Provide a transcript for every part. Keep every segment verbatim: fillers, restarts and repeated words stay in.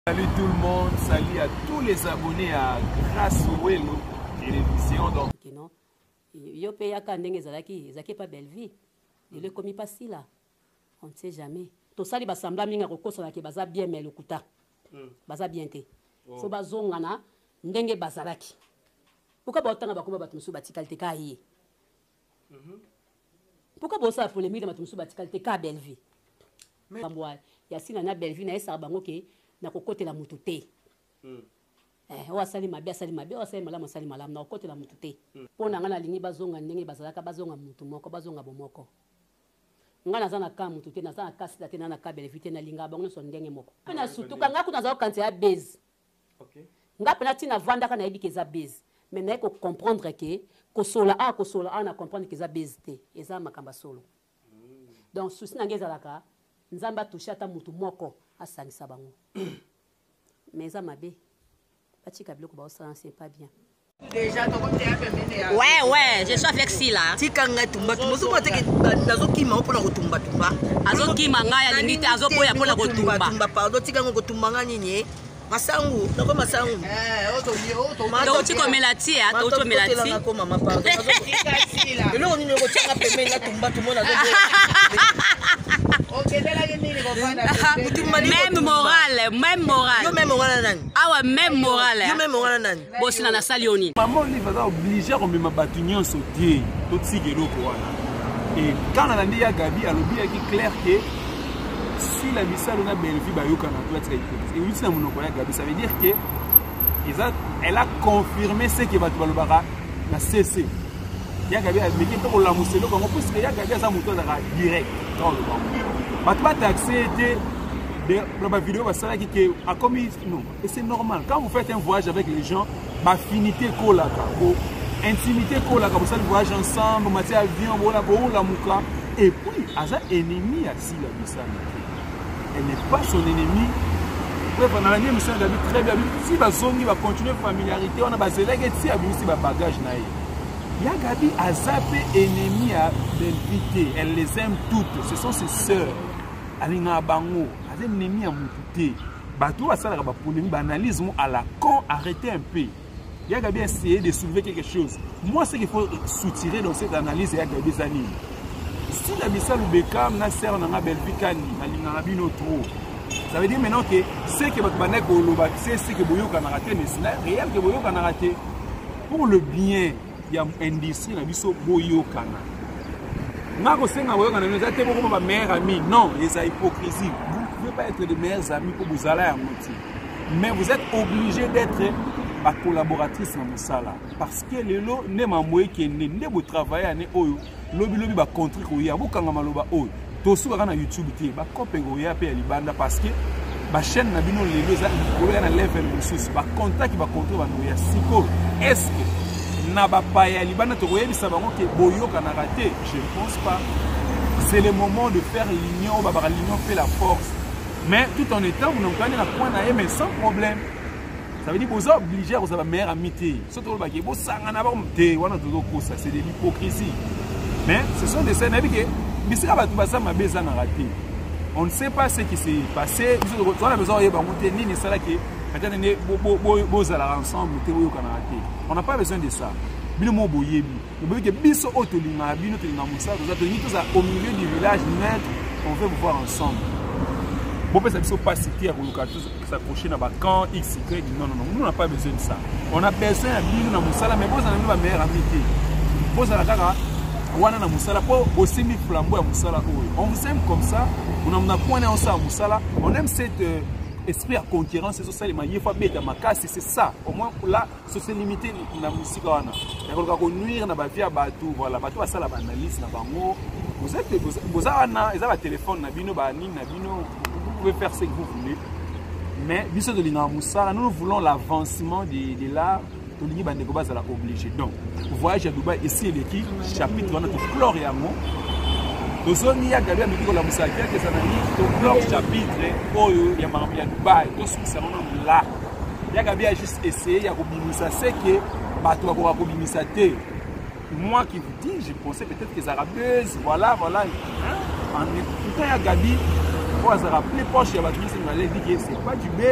Salut tout le monde, salut à tous les abonnés à Grâce Welo Télévision. Donc, non, yo paye à Kandeng Zalaki, Zaki pas belle vie. Il est commis pas si là. On ne sait jamais. Tout ça, il va sembler minga kokosa na ke baza bien mais le kuta. Baza bien té. So bazongana ndenge bazalaki. Pourquoi ba otanga bakoma batu musu batikalite ka yi? Pourquoi ba ça polémique batu musu batikalite ka belle vie? Mais bamboa, Yasina na belle vie na esa bango ke na kokotela mutu te. Eh, o asali mabe asali mabe o asali malamu asali malamu na kokotela mutu te. Pona ngana lingi bazonga ndenge bazalaka bazonga mutu moko bazonga bomoko. Ngana zana ka mutu te na zana kasi te na na ka belle vie te na linga bango so ndenge moko. Na sutuka ngaku na za kanti ya base. OK. Ngapena tina vanda kana yebi keza base. Mais na ko comprendre que ko sola a ko sola a na comprendre que za base te. Eza makamba solo. Donc souci na ngeza laka nzamba toucher ata mutu moko asangisa bango. Mais ça m'a bé. C'est pas bien. Déjà, ouais, ouais, je suis avec Sila. Tikanga tumba tumba tumba teke nazoki ma opona kotumba tumba. Azoki manga ya limite azopo ya pona kotumba. Tumba pardon tikanga kotumba ngani nye. Masangu, nako masangu. Eh, oto oto. Donc tu comme la tia, to to melati. Tikanga ko mama pardon. Sila. Lelo ni ngo changa pembe na tumba tumba na zobo. Même morale, même morale. Yo même morale nani? Ah ouais, même morale. Yo même morale nani? Bosi na salioni. Maman lui va obligé comme ma batunyon sauter tout tigelo ko wana. Et quand on a dit à Gabi à l'obi qui clair que si la missa on a belle vie ba yo kana toi très hypocrite. Et oui c'est mon collègue Gabi ça veut dire que elle a confirmé ce que va te balobara na C C. Ya Gabi a dit que la muselo comme parce que ya Gabi ça moto na direct dans le banc. Bah tu vas t'accéder dans ma vidéo parce que a commis non et c'est normal quand vous faites un voyage avec les gens bah affinité kola ko intimité kola ka vous allez voyager ensemble matière avion voilà bon la muka et puis aza ennemi à si la missa elle n'est pas son ennemi bref on a la mission David très bien si va zongi va continuer familiarité on a basé si a vu si ba bagage na ya Gabi azapé ennemi à l'invité elle les aime toutes ce sont ses sœurs alinga bango azé ennemi à mututé bato va ça ba polémique analyse à la con arrêtez un peu ya Gabi essayer de soulever quelque chose moi ce qu'il faut soutirer dans cette analyse ya Gabi Zani si la missa Lubekam na sœur na belvikani alinga bino trop ça veut dire maintenant que ce que votre banek au loba c'est ce que boyo kana raté mais c'est réel que boyo kana raté pour le bien il y a une industrie na biso boyo kana ngako senga boyo kana nous ate beaucoup ma meilleure amie non les hypocrisie vous ne pouvez pas être de meilleurs amis pour vous aller à moitié mais vous êtes obligé d'être ma collaboratrice dans Moussala parce que le lo ne ma moye qui ne ne vous travailler ane oyo lobi lobi ba contre ko ya bokanga maloba oyo to suka na YouTube te ba kopengo ya pe ya libanda parce que ba chaîne na bino lelo za ko ya na level mususu ba contact ba contre ba no ya siko est-ce que na ba pa ya libanda to yebisa bango ke boyo kana raté je pense pas c'est le moment de faire l'union ba ba l'union fait la force mais tout en étant vous n'entendez la point na mais sans problème. Ça veut dire que vous êtes obligé à vous avoir meilleure amitié. Surtout que vous c'est de l'hypocrisie. Mais ce sont des scènes qui on ne sait pas ce qui s'est passé. On a besoin de monter ni ça qui ensemble. On n'a pas besoin de ça. Au milieu du village, on veut vous voir ensemble. Bon, ça ne pas citer à s'accrocher dans le camp X Y. Non, non, non, nous n'avons pas besoin de ça. On a besoin de nous dans Moussala, mais vous avez une meilleure amitié. Vous avez une Moussala pour aussi mis flambeau à Moussala. On vous aime comme ça, on a un point à Moussala, on aime cet euh, esprit à concurrence, c'est ça, c'est ça. Au moins, là, c'est se limiter dans la musique. On va nuire dans la vie à Batou, voilà, Batou a ça la banalise, vous êtes, vous avez un téléphone, vous pouvez faire ce que vous voulez, mais nous voulons l'avancement de, de l'art. Nous sommes obligés. Donc, vous voyez à Dubaï, ici, l'équipe, chapitre, on a tout flore et amour. Nous sommes mis à Gabi, à la Moussa, quelques années, tout flore, chapitre, il y a Dubaï, tout ce qui est là. Il y a Gabi a juste essayé, il y a Robinissa, c'est que, Batou a Robinissa. Moi qui vous dis, je pensais peut-être que ça rabeuse, voilà, voilà. En écoutant à Gabi, pour se rappeler, proche, il y a dit que c'est pas du buzz,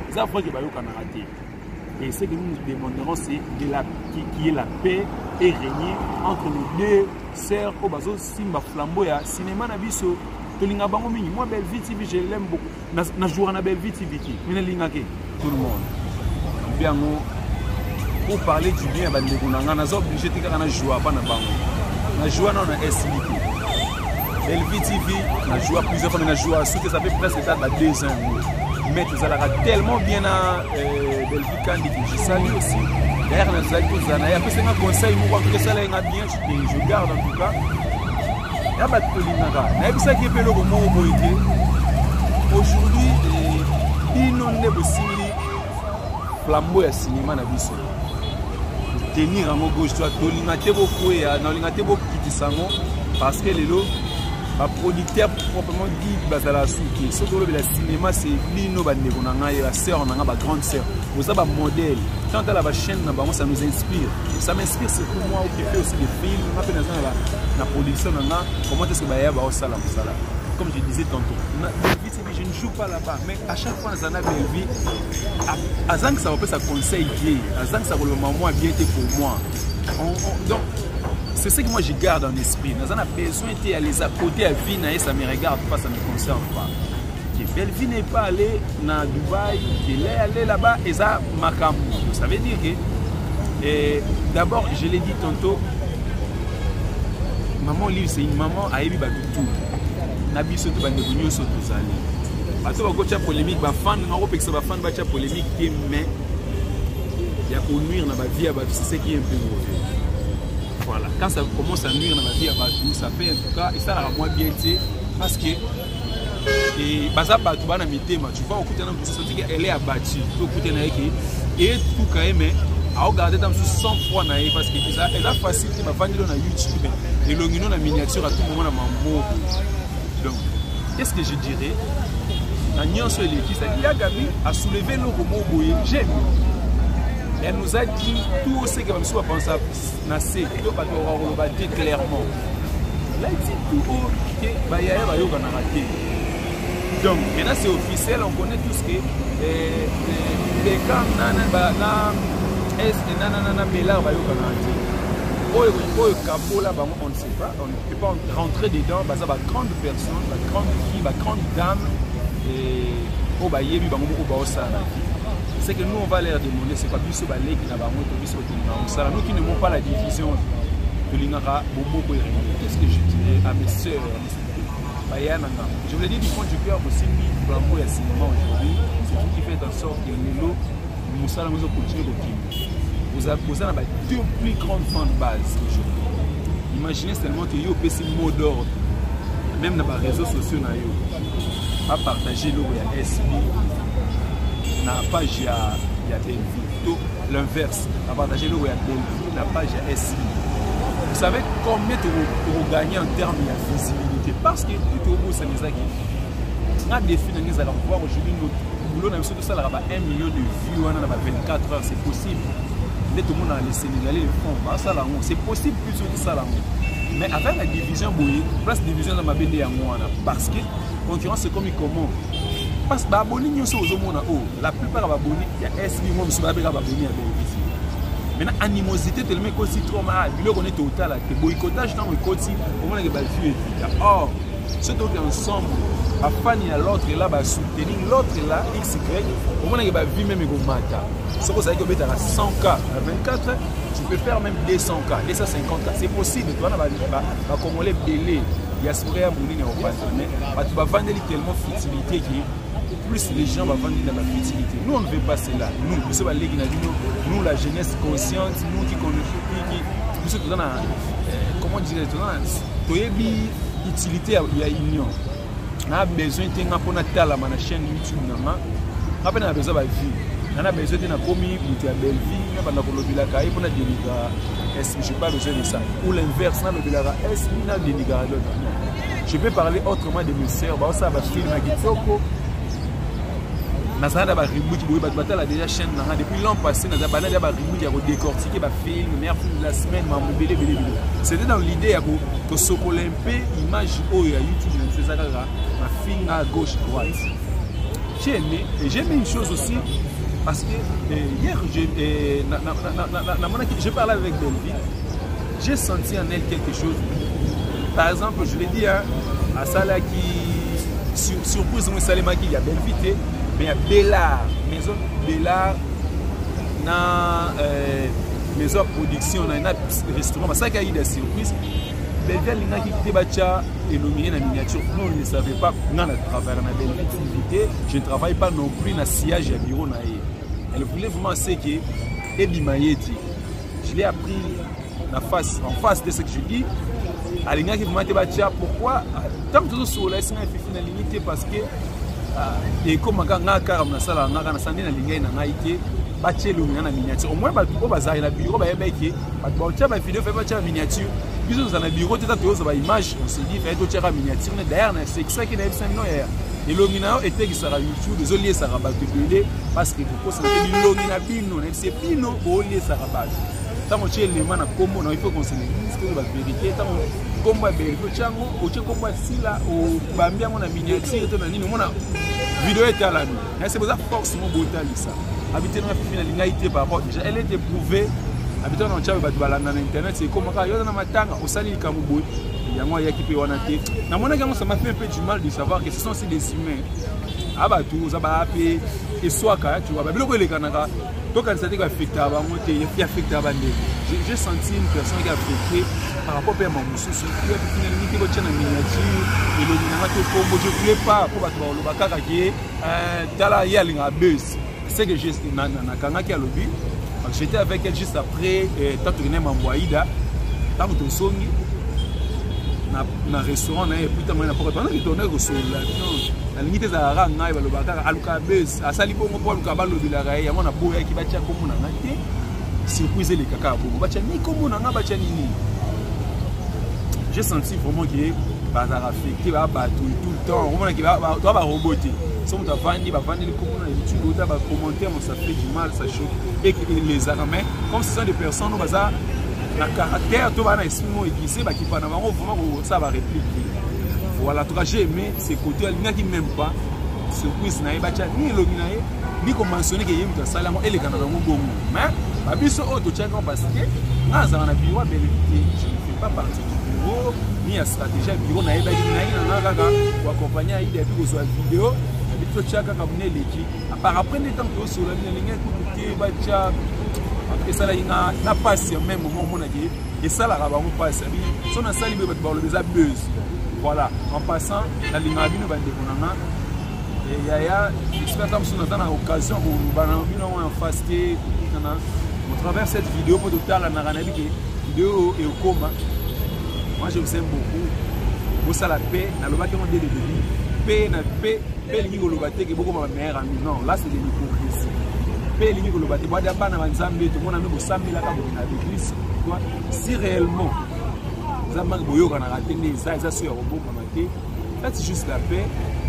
ça fois que bayoka na raté. Et ce que nous nous demanderons, c'est de la qui, qui est la paix et régner entre les deux sœurs au bazo simba flambeau ya cinéma na biso. Tolinga bango mingi, moi Belleville T V je l'aime beaucoup. Na na jour na Belleville T V qui, mina linga ke tout le monde. Bien pour parler du bien ba ndeko na nga na zo obligé tika na joie pas na bango. Na joie na na S L T. Belleville T V na joie plusieurs fois na joie surtout ça fait presque ça à deux ans. Mais tu as tellement bien à Belleville Kandi que je salue aussi. D'ailleurs, on a dit que ça n'a pas fait un conseil, que ça l'a bien, je garde en tout cas. Il y a pas de polinara. Il y a ça qui est le moment où aujourd'hui, il n'y a pas de flambeau à cinéma na biso. Tenir en gauche, tu as tolinate beaucoup et dans l'ingate beaucoup qui t'sango parce que les lots. Un producteur proprement dit bazala souki ce que le cinéma c'est lino bandeko na ngai la sœur na ba grande sœur vous avez un modèle quand à la chaîne na bango ça nous inspire ça m'inspire c'est pour moi qui fait aussi des films on appelle dans la la production na comment est-ce que ba ya ba au sala musala comme je disais tantôt je ne joue pas là-bas mais à chaque fois dans la belle vie azang ça va pas ça conseil bien azang ça le maman bien été pour moi donc c'est ce que moi je garde en esprit. Nous avons besoin d'aller à côté à vie, ça me regarde pas, ça ne me concerne pas. Belleville n'est pas allé à Dubaï, il est allé là-bas et ça m'a camé. Ça veut dire que, d'abord, je l'ai dit tantôt, maman livre c'est une maman à Ebi Batutu. Nabi soto ba nebunyo soto zali. Bato ba gocha polémique ba fan na ko pekisa ba fan ba cha polémique mais il y a pour nuire dans ma vie à Batu, c'est ce qui est un peu mauvais. Voilà, quand ça commence à nuire dans ma vie à Batu, ça fait en tout cas, et ça la moi bien été, parce que et Baza Batu bana mitema, tu vois, au côté de elle est abattue, au côté de et tout quand même, à regarder dans cent fois naïf parce que ça, elle a facilité ma famille dans YouTube et l'ongino la miniature à tout moment dans ma mot. Donc, qu'est-ce que je dirais? La nuance est qui ça dit Yagami a soulevé le mot boye, j'aime. Elle nous a dit tout ce que je pense à Nassé, tout va dire clairement. Là, il dit tout haut que Bayaya va y avoir raté. Donc, maintenant c'est officiel, on connaît tout ce que les cas nana est nana Bella va y avoir raté. On ne sait pas, on ne peut pas rentrer dedans, ça va grande personne, la grande fille, la grande dame et au baye lui bango au baosa. C'est que nous on va leur demander c'est pas biso balé qui n'a pas monté biso ça nous qui ne montrent pas la division de l'ingara bobo boy. Qu'est-ce que je dirais à mes sœurs je vous l'ai dit du fond du cœur aussi flambeau et cinéma aujourd'hui c'est tout qui fait en sorte que les lots nous allons continuer au vous avez deux plus grandes fans de base aujourd'hui. Imaginez seulement que vous avez un mot d'ordre même dans les réseaux sociaux à partager le S B la page il y a Belleville, l'inverse, à partager le Belleville, la page il y a S B. Vous savez combien vous gagnez en termes de visibilité parce que tout au bout c'est les acquis. On a des films nous allons voir aujourd'hui notre boulot dans tout ça là un million de vues on a vingt-quatre heures c'est possible. Tout le monde a les Sénégalais le font, ça là c'est possible plus que ça là. Mais avec la division bouillie, place division dans ma B D à moi parce que concurrence c'est comme comment. Parce que abonné nous sommes au monde la plupart des abonnés il y a S B moi je suis abonné à Belleville. Maintenant animosité tellement que si trop mal bilo on est total là que boycottage dans le côté au moins que ba vu or ce donc ensemble afin il y a l'autre là ba soutenir l'autre là X Y au moins que ba vu même go mata ce que ça veut dire à cent K à vingt-quatre tu peux faire même deux cents K deux cent cinquante K c'est possible toi na ba ba congolais belé il y a ce vrai abonné au pas mais tu vas vendre tellement futilité qui plus les gens vont vendre dans la futilité. Nous, on ne veut pas cela. Nous, nous sommes les nous, la jeunesse consciente, nous qui connaissons, nous sommes dans la, comment dire, dans la utilité à l'union. On a besoin de faire la chaîne YouTube. On a besoin de vie. On a besoin de commis, de belle vie, on a besoin de la caille pour la dénigrer. Est-ce que je n'ai pas besoin de ça? Ou l'inverse, on a besoin de la est-ce qu'on a dénigré l'autre? Je peux parler autrement de mes sœurs, ça va filmer à Gitsoko. Nazana ba reboot boy ba batala déjà chaîne na depuis l'an passé na ba na ba reboot ya ko décortiquer ba film meilleur film de la semaine ma belé belé belé c'était dans l'idée ya ko to sokoler un peu image o ya YouTube na c'est ça là ma film à gauche droite j'ai aimé. Et j'ai aimé une chose aussi, parce que euh, hier, j'ai parlé avec Belvi, j'ai senti en elle quelque chose. Par exemple, je l'ai dit, hein, à Sala qui, sur, surprise, moi, Salema qui, il y a Belvi, mais il y a Bellard, maison Bellard, dans euh, maison production, dans un restaurant, c'est ça qu'il y a eu des surprises. Belvi, il y a qui était bacha et nominé dans la miniature. Nous, on ne savait pas, nous, on travaille dans la Belvi, je ne travaille pas non plus dans le sillage et bureau. Elle voulait vraiment ce que Ebi Mayeti. Je l'ai appris en face, en face de ce que je dis. Alinga qui vous m'a dit pourquoi tant que toujours sur la scène est limité parce que et comme quand on a carrément na sala na kana sandina linga na ngaite bachelo na miniature au moins ba ko bazali na bureau ba yebeke ba ba ba vidéo fait ba miniature biso za na bureau tata to za ba image on se dit fait to tira miniature na derrière na c'est ça qui na cinq millions hier et l'omina était qui sera YouTube désolé ça rabat de parce que pour ça que l'omina bino c'est bino au lieu ça rabat tant que tu es le man à combo il faut qu'on se dise que la vérité tant combo belgo chango o che combo sila o bambia mona miniature to na nini mona vidéo est à la nuit c'est pour ça forcément botal ça habiter dans la finalité par rapport déjà elle était prouvée habiter dans tchaba ba balanda na internet c'est comme ka yo na matanga o sali kamubo yango ya kipe wana te na mona que ça m'a fait un peu du mal de savoir que ce sont aussi des humains abatu za ba ape et soit ka tu vois ba biloko ele kanaka to kan ça te affecter ba monte et affecter ba ndé j'ai senti une personne qui a affecté par rapport à mon monsieur qui a finalement qui retient la miniature et le dinama to combo je voulais pas pour ba to lo ba kaka ki euh tala ya linga buzz c'est que j'ai na na kanga ki a lobby j'étais avec elle juste après tant que venait m'envoyer tant que songi na na restaurant na et puis tant na pas pendant que tourner au sol là non la limite za ranga ba lo ba kaka aluka buzz asali bongo pour aluka ba lobby la ya mona boya ki ba tia komo na ngate surprise les kaka bongo ba tia ni komo na nga ba tia nini. J'ai senti vraiment que bazar affecté ba ba tout le temps vraiment que ba toi ba roboter son ta vandi ba vandi comme on a YouTube ba commenter ça fait du mal ça choque et les armées comme ce sont des personnes au bazar la caractère to ba na esprit mo église ba qui pa na vraiment ça va répliquer voilà tout cas j'ai aimé ces côtés il qui même pas surprise na ba cha ni lobinaye ni ko mentionner que yemu ta sala mo ele kana ngo bongo mais ba biso auto check parce que ngaza na biwa belité je ne fais pas partie ni à stratégie bureau na yeba ni na kaka ko accompagner ide puis ko so vidéo et puis to chaka ka mune leki par après ne tant que so la ni linga ko te ba cha après ça là ina na passe même moment mon aki et ça là ba mo passe bi so na sali be ba ba le beza buzz voilà en passant la linga bino ba ndekonanga et yaya j'espère comme so na na occasion ko ba na bino en fasté kana au travers cette vidéo pour total na na bi vidéo et au coma. Moi je vous aime beaucoup. Vous savez la paix, dans le bâtiment de l'Église, paix, na paix, paix ligne au lobaté qui est beaucoup ma mère amie. Non, là c'est de l'hypocrisie. Paix ligne au lobaté. Moi d'abord dans Nzambe, tout le monde a mis au Sambi là dans l'Église. Si réellement, vous avez boyo quand on a raté les ça, ça sur un robot comme maté. Faites juste la paix.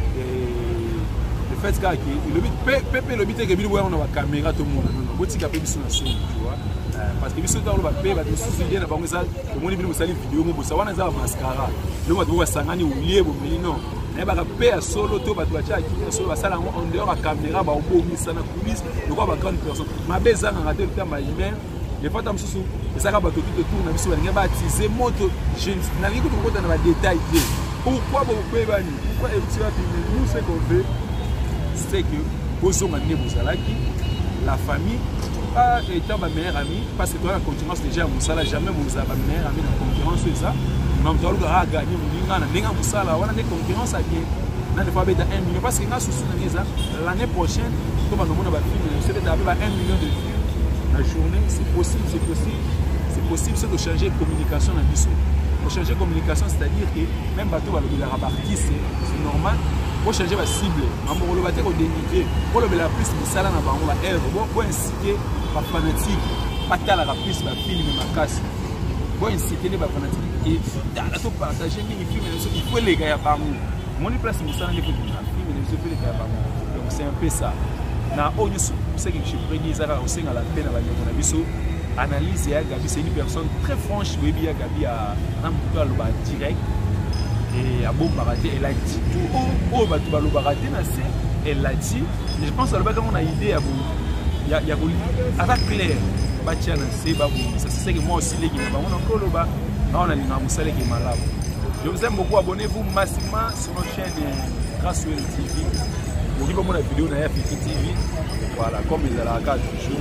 Le fait que le but, paix, paix, le but est que vous voyez on a la caméra tout le monde. Non, non, vous dites qu'il y a pas de son tu vois. Parce que biso talo ba pe ba soucier na bango ça le monde bino sali vidéo mo bosa wana za mascara le monde bo sangani oulié bo melino na ba pe a solo to ba to cha ki solo ba sala en dehors à caméra ba obo mi sana coulisses le quoi ba grande personne ma beza na rater le temps ba humain les fois tam susu et ça ka ba to tout tour na biso ba nga ba tiser moto je na ngi ko ko na ba détail pourquoi bo pe ba ni pourquoi et tu vas filmer nous ce qu'on veut c'est que bozo mané bozalaki la famille pas étant ma meilleure amie parce que toi la concurrence déjà musala jamais musala ma meilleure amie dans concurrence c'est ça même toi le gars a gagné mulinga na ninga musala wana des concurrence à bien na ne pas bête un million parce que na souci na nisa l'année prochaine comme on a ba film c'est peut-être avec un million de vues la journée c'est possible c'est possible c'est possible c'est de changer de communication dans biso pour changer de communication c'est-à-dire que même bateau va le rabarti c'est normal pour changer la cible on va le déniver pour le plus musala na bango ba ère pour inciter pas fanatique, pas tal à la plus, ma film et ma casse. Bon, inciter les fanatiques et dans la tout partager les films, il faut les gars par nous. Mon place, c'est ça, les films, les gars par nous. Donc c'est un peu ça. Na on c'est que je prenais ça au sein à la peine à la mon abisso. Analyse et Gabi, c'est une personne très franche, oui, bien Gabi a un peu direct et à bon baraté, elle a dit tout. Oh, bah tu vas le baraté, c'est elle l'a dit. Mais je pense que on a une idée à vous. Il y a, il y a avec clair. Ça c'est que moi aussi les gars, on a encore le bas. On a une amoussale qui est malade. Je vous aime beaucoup. Abonnez-vous massivement sur notre chaîne grâce au T V. Vous voyez comment la vidéo dans F T V. Voilà, comme ils ont la carte toujours.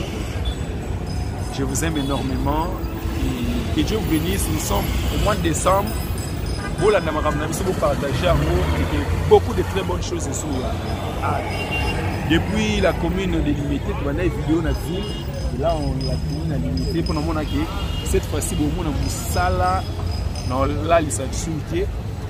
Je vous aime énormément. Et que Dieu vous bénisse. Nous sommes au mois de décembre. Vous là, vous partagez en gros beaucoup de très bonnes choses sur là. Depuis la commune délimitée, on a une vidéo dans la ville. Et là, on la commune a limité pour nous montrer que cette fois-ci, on a une salle dans la liste de soutien.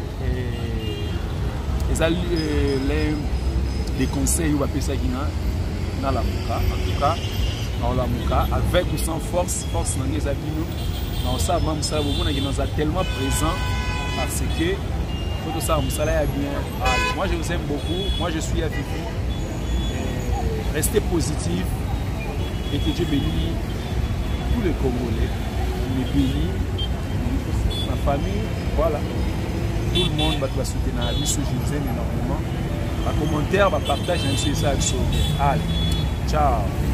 Et ça, les conseils, on va faire ça dans la Mouka. En tout cas, dans la Mouka, avec ou sans force, force dans les habits. Dans ça, même ça, on a tellement présent parce que tout ça, on a bien. Moi, je vous aime beaucoup. Moi, je suis avec vous. Restez positifs et que Dieu bénisse tous les Congolais, les pays, ma famille, voilà. Tout le monde va te soutenir la vie, je vous aime énormément. Un commentaire, un partage, un message. Allez, ciao.